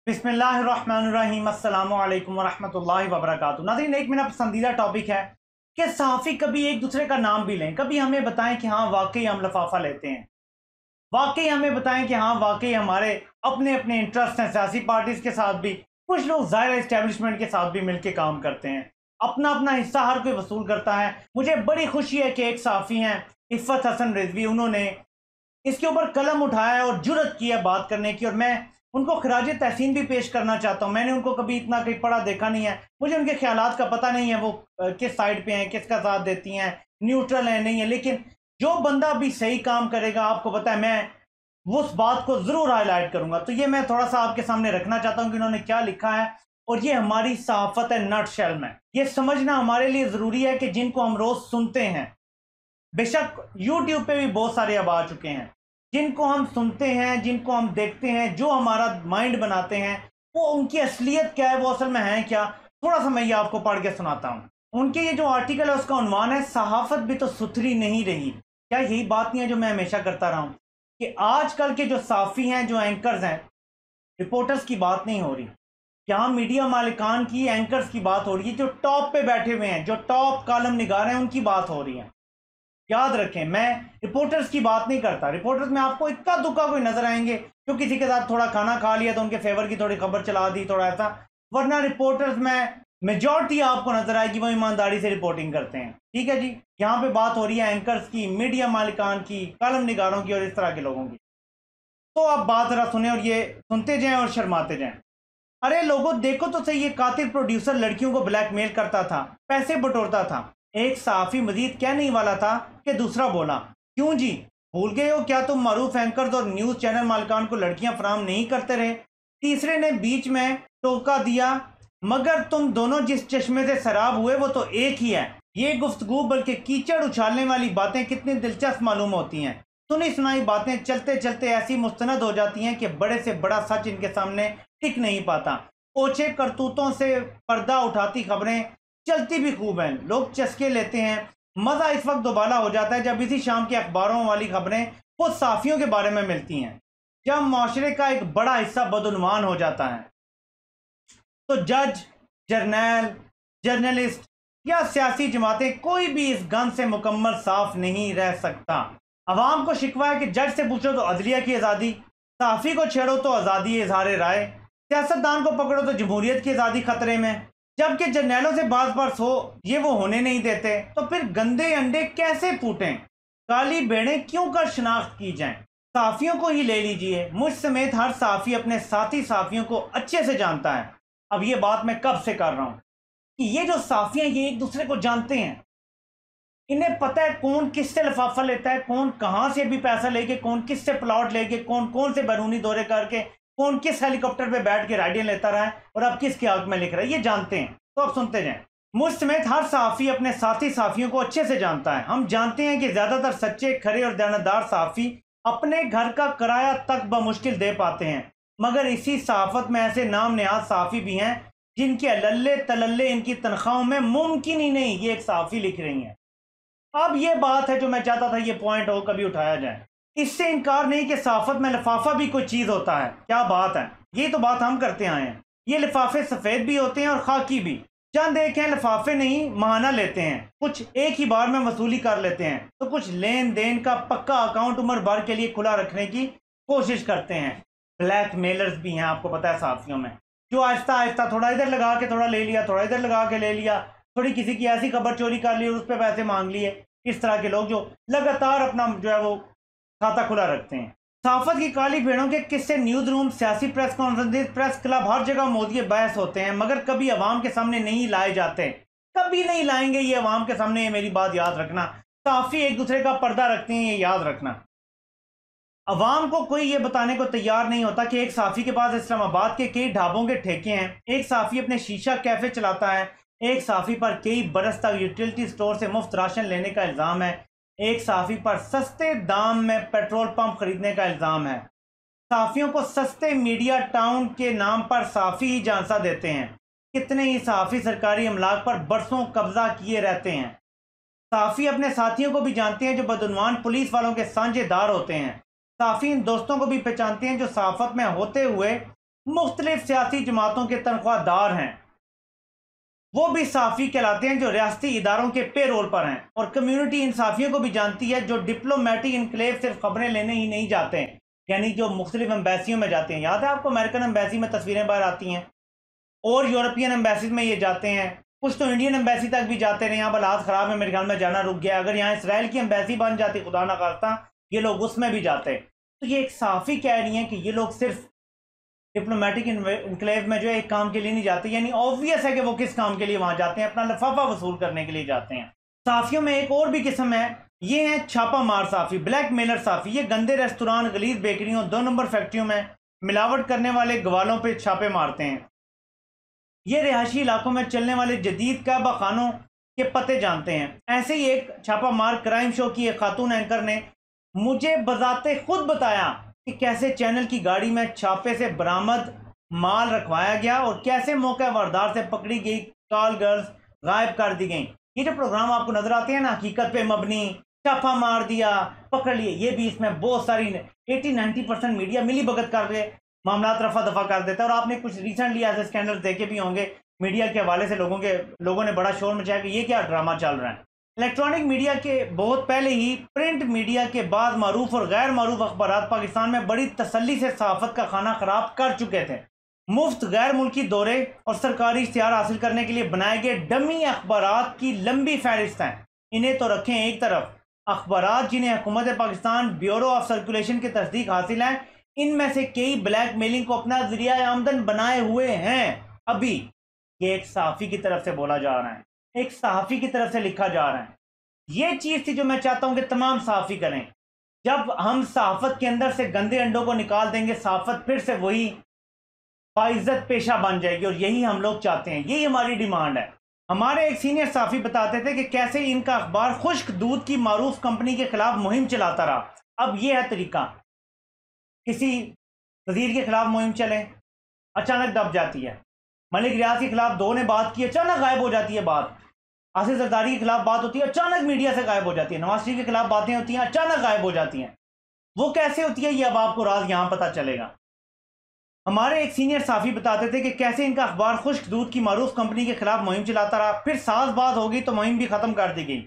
बिस्मिल्लाहिर्रहमानिर्रहीम अस्सलामु अलैकुम वरहमतुल्लाहि वबरकातुहू। नाज़रीन, एक मेरा पसंदीदा टॉपिक है कि सहाफ़ी कभी एक दूसरे का नाम भी लें, कभी हमें बताएं कि हाँ वाकई हम लफाफा लेते हैं, वाकई हमें बताएं कि हाँ वाकई हमारे अपने अपने इंटरेस्ट हैं सियासी पार्टीज़ के साथ भी, कुछ लोग ज़ाहिर इस्टेब्लिशमेंट के साथ भी मिलकर काम करते हैं, अपना अपना हिस्सा हर कोई वसूल करता है। मुझे बड़ी खुशी है कि एक सहाफ़ी हैं इफ़त हसन रिजवी, उन्होंने इसके ऊपर कलम उठाया है और जुर्रत की है बात करने की, और मैं उनको खराज तहसीन भी पेश करना चाहता हूँ। मैंने उनको कभी इतना कहीं पढ़ा देखा नहीं है, मुझे उनके ख्यालात का पता नहीं है, वो किस साइड पे हैं, किसका साथ देती हैं, न्यूट्रल है नहीं है, लेकिन जो बंदा भी सही काम करेगा आपको पता है मैं उस बात को ज़रूर हाईलाइट करूँगा। तो ये मैं थोड़ा सा आपके सामने रखना चाहता हूँ कि उन्होंने क्या लिखा है, और ये हमारी सहाफ़त है नट शेल में। ये समझना हमारे लिए ज़रूरी है कि जिनको हम रोज़ सुनते हैं, बेशक यूट्यूब पे भी बहुत सारे अब आ चुके हैं, जिनको हम सुनते हैं, जिनको हम देखते हैं, जो हमारा माइंड बनाते हैं, वो उनकी असलियत क्या है, वो असल में है क्या, थोड़ा सा मैं ये आपको पढ़ के सुनाता हूँ। उनके ये जो आर्टिकल है उसका उन्वान है सहाफ़त भी तो सुथरी नहीं रही। क्या यही बात नहीं है जो मैं हमेशा करता रहा हूँ कि आजकल के जो साफ़ी हैं, जो एंकर्स हैं, रिपोर्टर्स की बात नहीं हो रही, यहाँ मीडिया मालिकान की, एंकर्स की बात हो रही है, जो टॉप पे बैठे हुए हैं, जो टॉप कॉलम निगार हैं, उनकी बात हो रही है। याद रखें, मैं रिपोर्टर्स की बात नहीं करता। रिपोर्टर्स में आपको इक्का दुक्का कोई नजर आएंगे जो किसी के साथ थोड़ा खाना खा लिया तो उनके फेवर की थोड़ी खबर चला दी, थोड़ा ऐसा, वरना रिपोर्टर्स में मेजॉरिटी आपको नजर आएगी वो ईमानदारी से रिपोर्टिंग करते हैं। ठीक है जी, यहाँ पे बात हो रही है एंकर्स की, मीडिया मालिकान की, कॉलम निगारों की और इस तरह के लोगों की। तो आप बात जरा सुने और ये सुनते जाएं और शर्माते जाएं। अरे लोगों देखो तो सही, ये कातिल प्रोड्यूसर लड़कियों को ब्लैकमेल करता था, पैसे बटोरता था। एक सहाफ़ी मजीद कहने ही वाला था कि दूसरा बोला, क्यों जी भूल गए हो क्या तुम मारूफ एंकर्स और न्यूज़ चैनल मालिकान को लड़कियां फराहम नहीं करते रहे? तीसरे ने बीच में टोका दिया, मगर तुम दोनों जिस चश्मे से शराब हुए वो तो एक ही है। ये गुफ्तगू बल्कि कीचड़ उछालने वाली बातें कितनी दिलचस्प मालूम होती हैं। सुनी सुनाई बातें चलते चलते ऐसी मुस्तनद हो जाती हैं कि बड़े से बड़ा सच इनके सामने टिक नहीं पाता। ओछे करतूतों से पर्दा उठाती खबरें चलती भी खूब हैं, लोग चस्के लेते हैं। मज़ा इस वक्त दोबाला हो जाता है जब इसी शाम के अखबारों वाली खबरें खुद साफ़ियों के बारे में मिलती हैं, जब माशरे का एक बड़ा हिस्सा बदउनवान हो जाता है। तो जज, जर्नल, जर्नलिस्ट या सियासी जमातें, कोई भी इस गन से मुकम्मल साफ नहीं रह सकता। अवाम को शिकवा है कि जज से पूछो तो अदलिया की आज़ादी, सहाफ़ी को छेड़ो तो आज़ादी इजहार राय, सियासतदान को पकड़ो तो जमहूरियत की आज़ादी खतरे में। जबकि जर्नैलों से बात बात हो ये वो होने नहीं देते, तो फिर गंदे अंडे कैसे फूटें, काली भेड़ें क्यों कर शनाख्त की जाएं। सहाफ़ियों को ही ले लीजिए, मुझ समेत हर सहाफ़ी अपने साथी सहाफ़ियों को अच्छे से जानता है। अब ये बात मैं कब से कर रहा हूँ कि ये जो सहाफ़ी हैं ये एक दूसरे को जानते हैं, इन्हें पता है कौन किससे लिफाफा लेता है, कौन कहाँ से भी पैसा लेके, कौन किस से प्लॉट लेके, कौन कौन से बैरूनी दौरे करके, कौन किस हेलीकॉप्टर पे बैठ के राइडियां लेता रहा है और अब किसके हक में लिख रहा है, ये जानते हैं। तो अब सुनते जाएं। मुझ समेत हर सहाफ़ी अपने साथी सहाफ़ियों को अच्छे से जानता है। हम जानते हैं कि ज़्यादातर सच्चे, खरे और दयानतदार सहाफ़ी अपने घर का किराया तक बमुश्किल दे पाते हैं, मगर इसी सहाफ़त में ऐसे नाम नेहाद सहाफ़ी भी हैं जिनके लल्ले तलल्ले इनकी तनख्वाहों में मुमकिन ही नहीं। ये एक सहाफ़ी लिख रही हैं। अब ये बात है जो मैं चाहता था ये पॉइंट हो कभी उठाया जाए। इससे इनकार नहीं कि सहाफ़त में लिफाफा भी कोई चीज़ होता है। क्या बात है, ये तो बात हम करते आए हैं। ये लिफाफे सफ़ेद भी होते हैं और खाकी भी। चंद एक हैं लिफाफे नहीं माना लेते हैं, कुछ एक ही बार में वसूली कर लेते हैं, तो कुछ लेन देन का पक्का अकाउंट उम्र भर के लिए खुला रखने की कोशिश करते हैं। ब्लैक मेलर्स भी हैं, आपको पता है साथियों में, जो आहिस्ता आहिस्ता थोड़ा इधर लगा के थोड़ा ले लिया, थोड़ा इधर लगा के ले लिया, थोड़ी किसी की ऐसी खबर चोरी कर ली और उस पर पैसे मांग लिए। इस तरह के लोग जो लगातार अपना जो है वो खाता खुला रखते हैं। सहाफ़त की काली भेड़ों के किस्से न्यूज़ रूम, सियासी प्रेस कॉन्फ्रेंस, प्रेस क्लब, हर जगह मौजूद बहस होते हैं, मगर कभी अवाम के सामने नहीं लाए जाते, कभी नहीं लाएंगे ये अवाम के सामने। ये मेरी बात याद रखना, सहाफ़ी एक दूसरे का पर्दा रखते हैं, ये याद रखना। अवाम को कोई ये बताने को तैयार नहीं होता कि एक सहाफ़ी के पास इस्लामाबाद के कई ढाबों के ठेके हैं, एक सहाफ़ी अपने शीशा कैफ़े चलाता है, एक सहाफ़ी पर कई बरस तक यूटिलिटी स्टोर से मुफ्त राशन लेने का इल्ज़ाम है, एक सहाफ़ी पर सस्ते दाम में पेट्रोल पंप खरीदने का इल्ज़ाम है। सहाफ़ियों को सस्ते मीडिया टाउन के नाम पर सहाफ़ी ही झांसा देते हैं। कितने ही सहाफ़ी सरकारी अमलाक पर बरसों कब्जा किए रहते हैं। सहाफ़ी अपने साथियों को भी जानते हैं जो बदउनवान पुलिस वालों के साझेदार होते हैं। सहाफ़ी इन दोस्तों को भी पहचानते हैं जो सहाफ़त में होते हुए مختلف سیاسی جماعتوں کے تنخواہ دار ہیں، وہ بھی صحافی کہلاتے ہیں جو ریاستی اداروں کے پے رول پر ہیں، اور کمیونٹی ان صحافیوں کو بھی جانتی ہے جو ڈپلومیٹک انکلیو صرف خبریں لینے ہی نہیں جاتے ہیں، یعنی جو مختلف ایمبیسیوں میں جاتے ہیں. یاد ہے آپ کو امریکن ایمبیسی میں تصویریں باہر آتی ہیں، اور یورپین ایمبیسیز میں یہ جاتے ہیں، کچھ تو انڈین ایمبیسی تک بھی جاتے رہے. یہاں پر حالات خراب ہے، میرے خیال میں جانا رک گیا. اگر یہاں اسرائیل کی ایمبیسی بن جاتی خدا نہ خواستہ، یہ لوگ اس میں بھی جاتے. تو یہ ایک صحافی کہہ رہی ہیں کہ یہ لوگ صرف ڈپلومیٹک انکلیو میں جو ہے ایک کام کے لیے نہیں جاتے، یعنی آبویس ہے کہ وہ کس کام کے لیے وہاں جاتے ہیں، اپنا لفافہ وصول کرنے کے لیے جاتے ہیں. صحافیوں میں ایک اور بھی قسم ہے، یہ ہیں چھاپا مار صحافی، بلیک میلر صحافی. یہ گندے ریستوران، غلیظ بیکریوں، 2 نمبر فیکٹریوں میں ملاوٹ کرنے والے گوالوں پہ چھاپے مارتے ہیں. یہ رہائشی علاقوں میں چلنے والے جدید کعبہ خانوں کے پتے جانتے ہیں. ایسے ہی ایک چھاپا مار کرائم شو کی ایک خاتون اینکر نے مجھے بذات خود بتایا کہ کیسے چینل کی گاڑی میں چھاپے سے برآمد مال رکھوایا گیا اور کیسے موقع واردات سے پکڑی گئی کال گرلز غائب کر دی گئیں. یہ جو پروگرام آپ کو نظر آتے ہیں نا، حقیقت پہ مبنی، چھاپا مار دیا، پکڑ لیے، یہ بھی اس میں بہت ساری 80-90% میڈیا ملی بھگت کر کے معاملات رفع دفع کر دیتا ہے. اور آپ نے کچھ ریسنٹلی ایسے اسکینڈل دیکھے بھی ہوں گے میڈیا کے حوالے سے، لوگوں نے بڑا شور مچایا کہ یہ کیا ڈرامہ چل رہا ہے. الیکٹرانک میڈیا کے بہت پہلے ہی پرنٹ میڈیا کے بعد معروف اور غیر معروف اخبارات پاکستان میں بڑی تسلی سے صحافت کا کھانا خراب کر چکے تھے. مفت غیر ملکی دورے اور سرکاری اشتہار حاصل کرنے کے لیے بنائے گئے ڈمی اخبارات کی لمبی فہرست ہیں. انہیں تو رکھیں ایک طرف. اخبارات جنہیں حکومت پاکستان بیورو آف سرکولیشن کی تصدیق حاصل ہے، ان میں سے کئی بلیک میلنگ کو اپنا ذریعہ آمدن بنائے ہوئے ہیں. ابھی یہ ایک صحافی کی طرف سے بولا جا رہا ہے، ایک صحافی کی طرف سے لکھا جا رہا ہے. یہ چیز تھی جو میں چاہتا ہوں کہ تمام صحافی کریں. جب ہم صحافت کے اندر سے گندے انڈوں کو نکال دیں گے، صحافت پھر سے وہی باعزت پیشہ بن جائے گی، اور یہی ہم لوگ چاہتے ہیں، یہی ہماری ڈیمانڈ ہے. ہمارے ایک سینئر صحافی بتاتے تھے کہ کیسے ان کا اخبار خشک دودھ کی معروف کمپنی کے خلاف مہم چلاتا رہا. اب یہ ہے طریقہ، کسی وزیر کے خلاف مہم چلے، اچانک دب جاتی ہے. ملک ریاض کے خلاف 2 نے بات کی، اچانک غائب ہو جاتی ہے بات. آصف زرداری کے خلاف بات ہوتی ہے، اچانک میڈیا سے غائب ہو جاتی ہے. نواز شریف کے خلاف باتیں ہوتی ہیں، اچانک غائب ہو جاتی ہیں. وہ کیسے ہوتی ہے، یہ اب آپ کو راز یہاں پتہ چلے گا. ہمارے ایک سینئر صحافی بتاتے تھے کہ کیسے ان کا اخبار خشک دودھ کی معروف کمپنی کے خلاف مہم چلاتا رہا، پھر ساز باز ہو گئی تو مہم بھی ختم کر دی گئی.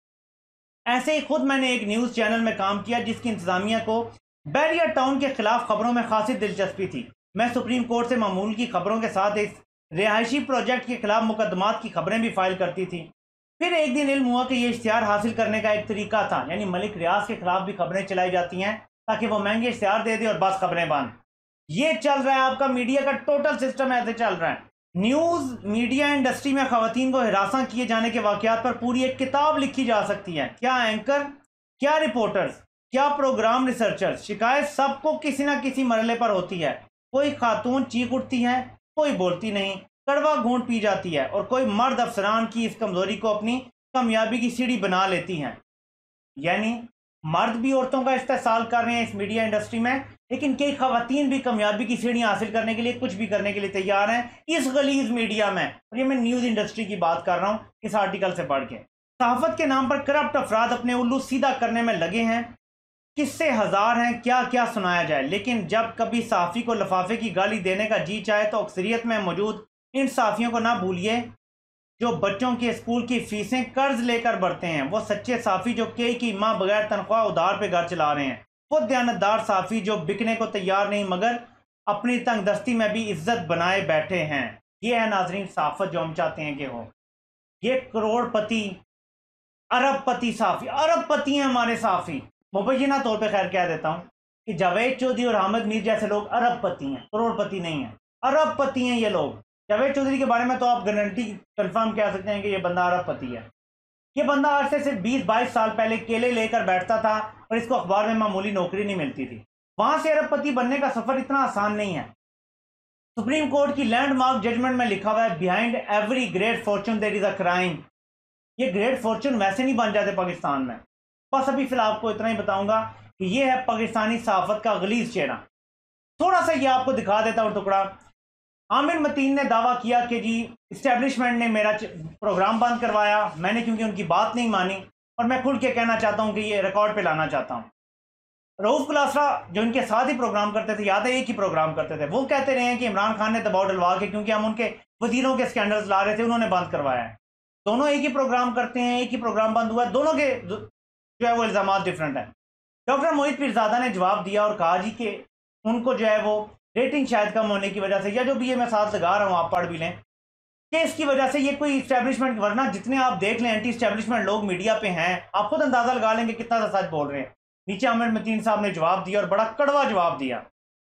ایسے ہی خود میں نے ایک نیوز چینل میں کام کیا جس کی انتظامیہ کو بیریئر ٹاؤن کے خلاف خبروں میں خاصی دلچسپی تھی. میں سپریم کورٹ سے معمول کی خبروں کے ساتھ اس رہائشی پروجیکٹ کے خلاف مقدمات کی خبریں بھی فائل کرتی تھی. پھر ایک دن علم ہوا کہ یہ اشتہار حاصل کرنے کا ایک طریقہ تھا، یعنی ملک ریاض کے خلاف بھی خبریں چلائی جاتی ہیں تاکہ وہ مہنگے اشتہار دے دے اور بس خبریں بند. یہ چل رہا ہے آپ کا میڈیا کا ٹوٹل سسٹم، ایسے چل رہا ہے. نیوز میڈیا انڈسٹری میں خواتین کو ہراساں کیے جانے کے واقعات پر پوری ایک کتاب لکھی جا سکتی ہے. کیا اینکر، کیا رپورٹرز، کیا پروگرام ریسرچرز، شکایت سب کو کسی نہ کسی مرحلے پر ہوتی ہے. کوئی خاتون چیخ اٹھتی ہے، کوئی بولتی نہیں، کڑوا گھونٹ پی جاتی ہے، اور کوئی مرد افسران کی اس کمزوری کو اپنی کامیابی کی سیڑھی بنا لیتی ہیں. یعنی مرد بھی عورتوں کا استحصال کر رہے ہیں اس میڈیا انڈسٹری میں، لیکن کئی خواتین بھی کامیابی کی سیڑھیاں حاصل کرنے کے لیے کچھ بھی کرنے کے لیے تیار ہیں اس غلیظ میڈیا میں. اور یہ میں نیوز انڈسٹری کی بات کر رہا ہوں اس آرٹیکل سے پڑھ کے. صحافت کے نام پر کرپٹ افراد اپنے الو سیدھا کرنے میں لگے ہیں. قصے ہزار ہیں، کیا کیا سنایا جائے. لیکن جب کبھی صحافی کو لفافے کی گالی دینے کا جی چاہے تو اکثریت میں موجود ان صحافیوں کو نہ بھولیے جو بچوں کے اسکول کی فیسیں قرض لے کر بھرتے ہیں. وہ سچے صحافی جو کئی ماہ بغیر تنخواہ ادھار پہ گھر چلا رہے ہیں. وہ دیانتدار صحافی جو بکنے کو تیار نہیں مگر اپنی تنگ دستی میں بھی عزت بنائے بیٹھے ہیں. یہ ہے ناظرین صحافت جو ہم چاہتے ہیں کہ ہو. یہ کروڑ پتی، ارب پتی صحافی، ارب پتی ہیں ہمارے صحافی. مبینہ طور پہ خیر کہہ دیتا ہوں کہ جاوید چودھری اور حامد میر جیسے لوگ ارب پتی ہیں، کروڑ پتی نہیں ہیں، ارب پتی ہیں یہ لوگ. جاوید چودھری کے بارے میں تو آپ گارنٹی کنفرم کہہ سکتے ہیں کہ یہ بندہ ارب پتی ہے. یہ بندہ آج سے صرف 20-22 سال پہلے کیلے لے کر بیٹھتا تھا اور اس کو اخبار میں معمولی نوکری نہیں ملتی تھی. وہاں سے ارب پتی بننے کا سفر اتنا آسان نہیں ہے. سپریم کورٹ کی لینڈ مارک ججمنٹ میں لکھا ہوا ہے behind every great fortune there is a crime. یہ گریٹ فارچون ویسے نہیں بن جاتے پاکستان میں. بس ابھی فی الحال آپ کو اتنا ہی بتاؤں گا کہ یہ ہے پاکستانی صحافت کا غلیظ چہرہ. تھوڑا سا یہ آپ کو دکھا دیتا ہوں ٹکڑا. عامر متین نے دعویٰ کیا کہ جی اسٹیبلشمنٹ نے میرا پروگرام بند کروایا، میں نے کیونکہ ان کی بات نہیں مانی، اور میں کھل کے کہنا چاہتا ہوں کہ یہ ریکارڈ پہ لانا چاہتا ہوں. رؤوف کلاسرا جو ان کے ساتھ ہی پروگرام کرتے تھے، یاد ہے ایک ہی پروگرام کرتے تھے، وہ کہتے رہے ہیں کہ عمران خان نے دباؤ ڈلوا کے، کیونکہ ہم ان کے وزیروں کے سکینڈلز لا رہے تھے، انہوں نے بند کروایا ہے۔ دونوں ایک ہی پروگرام کرتے ہیں، ایک ہی پروگرام بند ہوا ہے، دونوں کے جو ہے وہ الزامات ڈفرینٹ ہیں۔ ڈاکٹر موہت پیرزادہ نے جواب دیا اور کہا جی کہ ان کو جو ہے وہ ریٹنگ شاید کم ہونے کی وجہ سے، یا جو بھی یہ میں ساتھ لگا رہا ہوں آپ پڑھ بھی لیں، کہ اس کی وجہ سے یہ کوئی اسٹیبلشمنٹ، ورنہ جتنے آپ دیکھ لیں اینٹی اسٹیبلشمنٹ لوگ میڈیا پہ ہیں، آپ خود اندازہ لگا لیں گے کتنا سا سچ بول رہے ہیں۔ نیچے عامر متین صاحب نے جواب دیا اور بڑا کڑوا جواب دیا،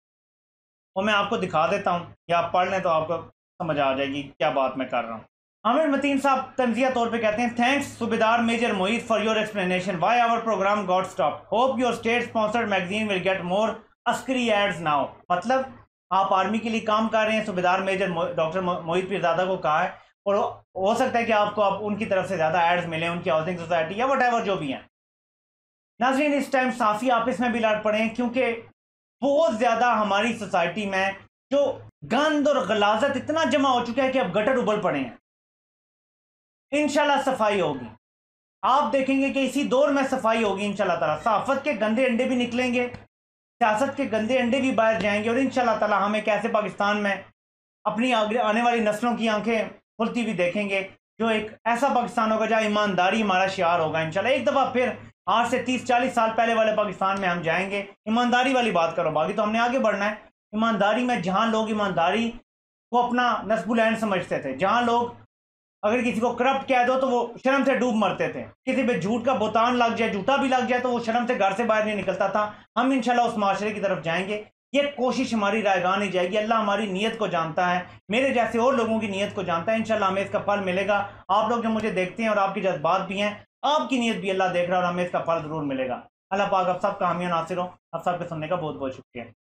اور میں آپ کو دکھا دیتا ہوں، یا آپ پڑھ لیں تو آپ کو سمجھ آ جائے گی کیا بات میں کر رہا ہوں۔ عامر متین صاحب تنزیہ طور پہ کہتے ہیں، تھینکس صوبیدار major Mohit for your explanation why our program got stop, hope your state sponsored magazine will get more عسکری ایڈز ناؤ۔ مطلب آپ آرمی کے لیے کام کر رہے ہیں، صوبیدار میجر ڈاکٹر موہت پیرزادہ کو کہا ہے، اور ہو سکتا ہے کہ آپ کو ان کی طرف سے زیادہ ایڈز ملیں، ان کی ہاؤسنگ سوسائٹی یا وٹ ایور جو بھی ہیں۔ ناظرین، اس ٹائم صحافی آپس میں بھی لڑ پڑے ہیں، کیونکہ بہت زیادہ ہماری سوسائٹی میں جو گند اور غلاظت اتنا جمع ہو چکا ہے کہ اب گٹر ابل پڑے ہیں۔ انشاءاللہ صفائی ہوگی، آپ دیکھیں گے کہ اسی دور میں صفائی ہوگی انشاءاللہ تعالیٰ۔ صحافت کے گندے انڈے بھی نکلیں گے، سیاست کے گندے انڈے بھی باہر جائیں گے، اور انشاءاللہ تعالیٰ ہم ایک ایسے پاکستان میں اپنی آنے والی نسلوں کی آنکھیں کھلتی بھی دیکھیں گے، جو ایک ایسا پاکستان ہوگا جہاں ایمانداری ہمارا شعار ہوگا انشاءاللہ۔ ایک دفعہ پھر آج سے 30-40 سال پہلے والے پاکستان میں ہم جائیں گے۔ ایمانداری والی بات کرو، باقی تو ہم نے آگے بڑھنا ہے ایمانداری میں، جہاں لوگ ایمانداری کو اپنا نصب العین سمجھتے تھے، جہاں لوگ اگر کسی کو کرپٹ کہہ دو تو وہ شرم سے ڈوب مرتے تھے، کسی پہ جھوٹ کا بہتان لگ جائے، جھوٹا بھی لگ جائے تو وہ شرم سے گھر سے باہر نہیں نکلتا تھا۔ ہم انشاءاللہ اس معاشرے کی طرف جائیں گے، یہ کوشش ہماری رائے گاہ نہیں جائے گی۔ اللہ ہماری نیت کو جانتا ہے، میرے جیسے اور لوگوں کی نیت کو جانتا ہے، انشاءاللہ ہمیں اس کا پھل ملے گا۔ آپ لوگ جو مجھے دیکھتے ہیں اور آپ کے جذبات بھی ہیں، آپ کی نیت بھی اللہ دیکھ رہا ہے، اور ہمیں اس کا پھل ضرور ملے گا۔ اللہ پاک آپ سب کا حامی و ناصر ہو۔ آپ سب کے سننے کا بہت بہت شکریہ۔